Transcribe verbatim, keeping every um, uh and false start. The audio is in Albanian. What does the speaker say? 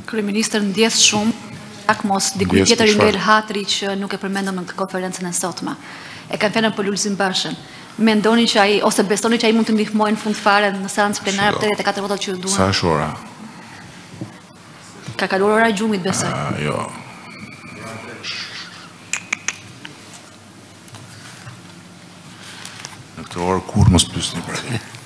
Kryeministër ndjes shumë, ak mos dikuj tjetër i ngel hatri që nuk e përmendëm në konferencën e sotme. E kanë fjalën për Lulzim Bashën. Mendoni që ai ose besoni që ai mund të ndihmojë në fund fare në seancë plenare për tridhjetë e katër votat që duan? Sa është ora? Ka kaluar ora e gjumit besoj. Ah, jo. Në këtë orë kur mos pyesni për ai.